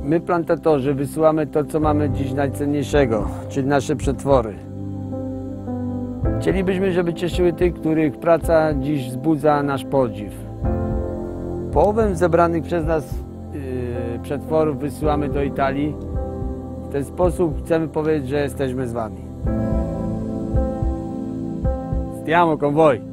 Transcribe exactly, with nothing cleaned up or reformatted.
My, plantatorzy, wysyłamy to, co mamy dziś najcenniejszego, czyli nasze przetwory. Chcielibyśmy, żeby cieszyły tych, których praca dziś wzbudza nasz podziw. Połowę zebranych przez nas yy, przetworów wysyłamy do Italii. W ten sposób chcemy powiedzieć, że jesteśmy z wami. Stiamo con voi!